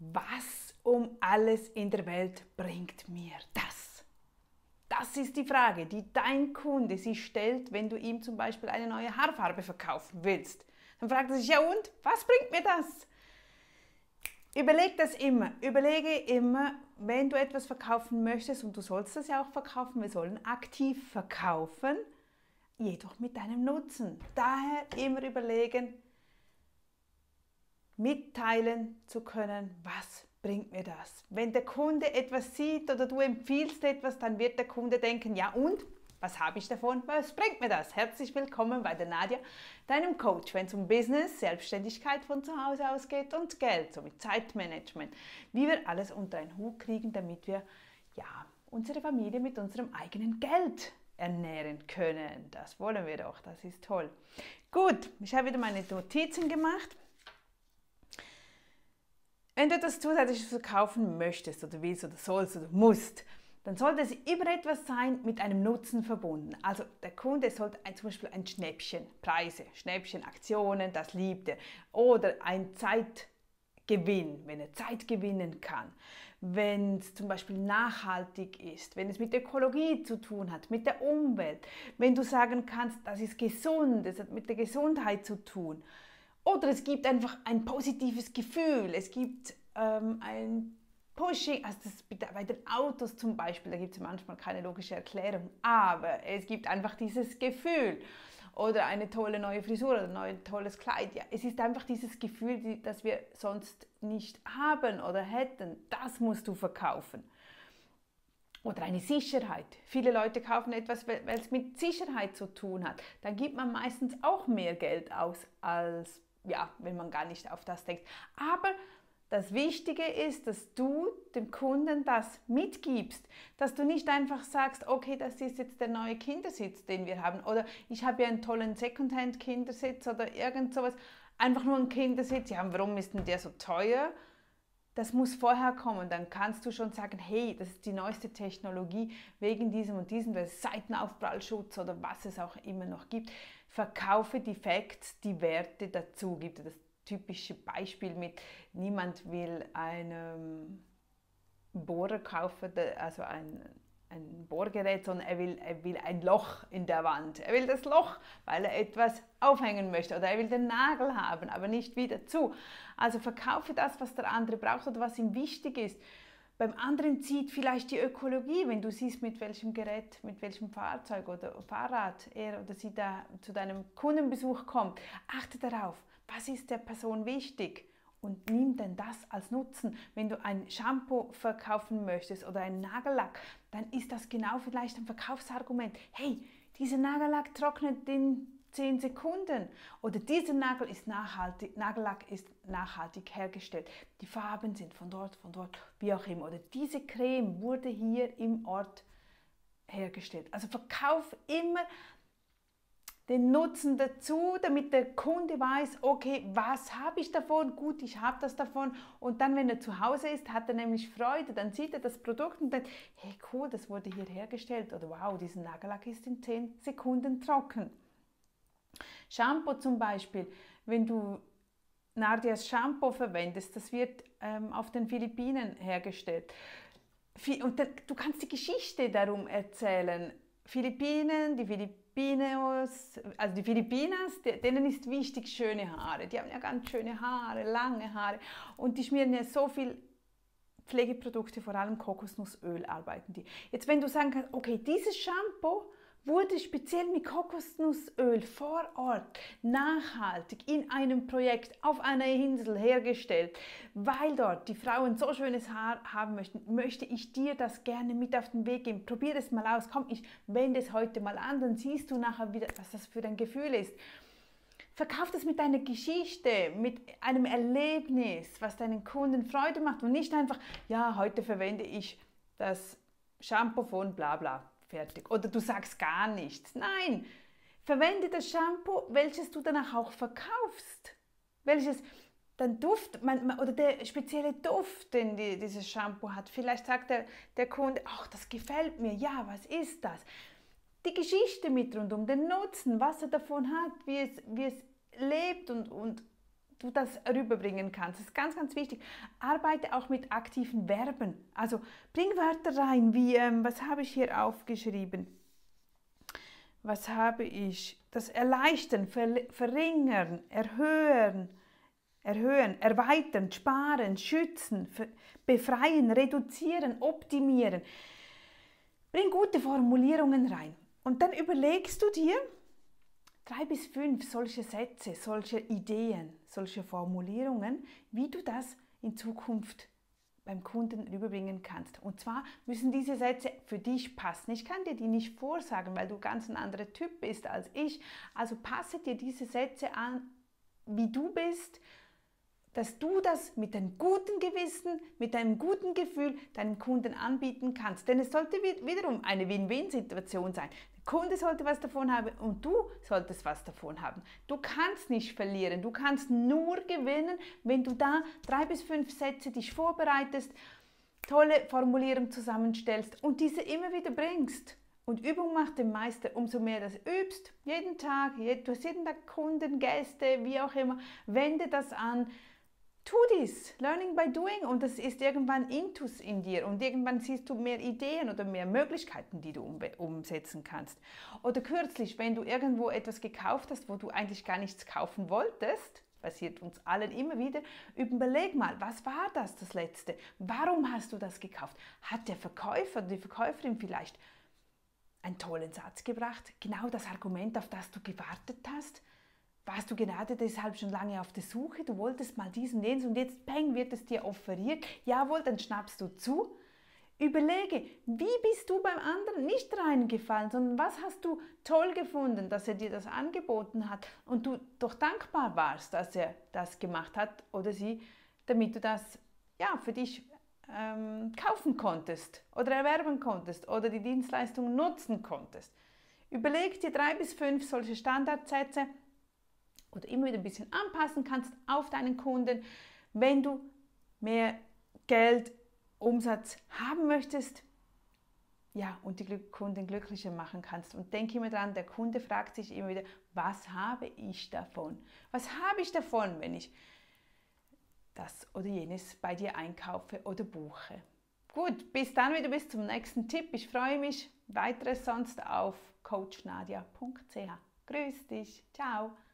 Was um alles in der Welt bringt mir das? Das ist die Frage, die dein Kunde sich stellt, wenn du ihm zum Beispiel eine neue Haarfarbe verkaufen willst. Dann fragt er sich, ja und, was bringt mir das? Überlege immer, wenn du etwas verkaufen möchtest, und du sollst das ja auch verkaufen, wir sollen aktiv verkaufen, jedoch mit deinem Nutzen. Daher immer überlegen, mitteilen zu können, was bringt mir das? Wenn der Kunde etwas sieht oder du empfiehlst etwas, dann wird der Kunde denken, ja und? Was habe ich davon? Was bringt mir das? Herzlich willkommen bei der Nadia, deinem Coach, wenn es um Business, Selbstständigkeit von zu Hause aus geht und Geld, sowie Zeitmanagement, wie wir alles unter einen Hut kriegen, damit wir unsere Familie mit unserem eigenen Geld ernähren können. Das wollen wir doch, das ist toll. Gut, ich habe wieder meine Notizen gemacht. Wenn du etwas zusätzlich verkaufen möchtest oder willst oder sollst oder musst, dann sollte es immer etwas sein mit einem Nutzen verbunden. Also der Kunde sollte zum Beispiel ein Schnäppchen, Preise, Schnäppchen, Aktionen, das liebt er. Oder ein Zeitgewinn, wenn er Zeit gewinnen kann. Wenn es zum Beispiel nachhaltig ist, wenn es mit Ökologie zu tun hat, mit der Umwelt. Wenn du sagen kannst, das ist gesund, das hat mit der Gesundheit zu tun. Oder es gibt einfach ein positives Gefühl, es gibt ein Pushing, also das bei den Autos zum Beispiel, da gibt es manchmal keine logische Erklärung, aber es gibt einfach dieses Gefühl. Oder eine tolle neue Frisur oder ein neues tolles Kleid. Ja, es ist einfach dieses Gefühl, das wir sonst nicht haben oder hätten. Das musst du verkaufen. Oder eine Sicherheit. Viele Leute kaufen etwas, weil es mit Sicherheit zu tun hat. Dann gibt man meistens auch mehr Geld aus, als wenn man gar nicht auf das denkt. Aber das Wichtige ist, dass du dem Kunden das mitgibst, dass du nicht einfach sagst, okay, das ist jetzt der neue Kindersitz, den wir haben, oder ich habe ja einen tollen Secondhand-Kindersitz oder irgend sowas, einfach nur ein Kindersitz, ja, warum ist denn der so teuer? Das muss vorher kommen, dann kannst du schon sagen, hey, das ist die neueste Technologie, wegen diesem und diesem, der Seitenaufprallschutz oder was es auch immer noch gibt. Verkaufe die Facts, die Werte dazu. Gibt es das typische Beispiel mit, niemand will einen Bohrer kaufen, also ein Bohrgerät, sondern er will ein Loch in der Wand. Er will das Loch, weil er etwas aufhängen möchte, oder er will den Nagel haben, aber nicht wieder zu. Also verkaufe das, was der andere braucht oder was ihm wichtig ist. Beim anderen zieht vielleicht die Ökologie, wenn du siehst, mit welchem Gerät, mit welchem Fahrzeug oder Fahrrad er oder sie da zu deinem Kundenbesuch kommt. Achte darauf, was ist der Person wichtig? Und nimm denn das als Nutzen. Wenn du ein Shampoo verkaufen möchtest oder einen Nagellack, dann ist das genau vielleicht ein Verkaufsargument. Hey, dieser Nagellack trocknet in 10 Sekunden. Oder dieser Nagellack ist nachhaltig hergestellt. Die Farben sind von dort, wie auch immer. Oder diese Creme wurde hier im Ort hergestellt. Also verkauf immer den Nutzen dazu, damit der Kunde weiß, okay, was habe ich davon? Gut, ich habe das davon. Und dann, wenn er zu Hause ist, hat er nämlich Freude. Dann sieht er das Produkt und denkt, hey cool, das wurde hier hergestellt. Oder wow, dieser Nagellack ist in 10 Sekunden trocken. Shampoo zum Beispiel, wenn du Nadias Shampoo verwendest, das wird auf den Philippinen hergestellt. Und du kannst die Geschichte darum erzählen. Die Filipinas, denen ist wichtig schöne Haare. Die haben ja ganz schöne Haare, lange Haare. Und die schmieren ja so viel Pflegeprodukte, vor allem Kokosnussöl arbeiten die. Jetzt, wenn du sagen kannst, okay, dieses Shampoo wurde speziell mit Kokosnussöl vor Ort nachhaltig in einem Projekt auf einer Insel hergestellt, weil dort die Frauen so schönes Haar haben möchten, möchte ich dir das gerne mit auf den Weg geben. Probier es mal aus, komm, ich wende es heute mal an, dann siehst du nachher wieder, was das für ein Gefühl ist. Verkauf das mit deiner Geschichte, mit einem Erlebnis, was deinen Kunden Freude macht und nicht einfach, ja, heute verwende ich das Shampoo von bla bla. Fertig. Oder du sagst gar nichts. Nein, verwende das Shampoo, welches du danach auch verkaufst. Welches dann Duft, oder der spezielle Duft, den dieses Shampoo hat. Vielleicht sagt der Kunde, ach, das gefällt mir. Ja, was ist das? Die Geschichte mit rundum, den Nutzen, was er davon hat, wie es lebt und du das rüberbringen kannst. Das ist ganz, ganz wichtig. Arbeite auch mit aktiven Verben. Also bring Wörter rein, wie, was habe ich hier aufgeschrieben? Was habe ich? Das Erleichtern, Verringern, Erhöhen, Erweitern, Sparen, Schützen, Befreien, Reduzieren, Optimieren. Bring gute Formulierungen rein. Und dann überlegst du dir 3 bis 5 solche Sätze, solche Ideen, solche Formulierungen, wie du das in Zukunft beim Kunden rüberbringen kannst. Und zwar müssen diese Sätze für dich passen. Ich kann dir die nicht vorsagen, weil du ganz ein anderer Typ bist als ich. Also passe dir diese Sätze an, wie du bist, dass du das mit einem guten Gewissen, mit einem guten Gefühl deinem Kunden anbieten kannst. Denn es sollte wiederum eine Win-Win-Situation sein. Der Kunde sollte was davon haben und du solltest was davon haben. Du kannst nicht verlieren, du kannst nur gewinnen, wenn du da 3 bis 5 Sätze dich vorbereitest, tolle Formulierungen zusammenstellst und diese immer wieder bringst. Und Übung macht den Meister, umso mehr das übst, jeden Tag, du hast jeden Tag Kunden, Gäste, wie auch immer, wende das an. Tu dies, Learning by Doing, und das ist irgendwann Intus in dir und irgendwann siehst du mehr Ideen oder mehr Möglichkeiten, die du umsetzen kannst. Oder kürzlich, wenn du irgendwo etwas gekauft hast, wo du eigentlich gar nichts kaufen wolltest, passiert uns allen immer wieder, überleg mal, was war das Letzte? Warum hast du das gekauft? Hat der Verkäufer oder die Verkäuferin vielleicht einen tollen Satz gebracht? Genau das Argument, auf das du gewartet hast? Warst du gerade deshalb schon lange auf der Suche? Du wolltest mal dies und jenes und jetzt, bang, wird es dir offeriert. Jawohl, dann schnappst du zu. Überlege, wie bist du beim anderen nicht reingefallen, sondern was hast du toll gefunden, dass er dir das angeboten hat und du doch dankbar warst, dass er das gemacht hat oder sie, damit du das ja, für dich kaufen konntest oder erwerben konntest oder die Dienstleistung nutzen konntest. Überleg dir 3 bis 5 solche Standardsätze oder immer wieder ein bisschen anpassen kannst auf deinen Kunden, wenn du mehr Geld, Umsatz haben möchtest, ja, und die Kunden glücklicher machen kannst. Und denke immer dran, der Kunde fragt sich immer wieder, was habe ich davon? Was habe ich davon, wenn ich das oder jenes bei dir einkaufe oder buche? Gut, bis dann wieder, bis zum nächsten Tipp. Ich freue mich. Weiteres sonst auf coachnadia.ch. Grüß dich. Ciao.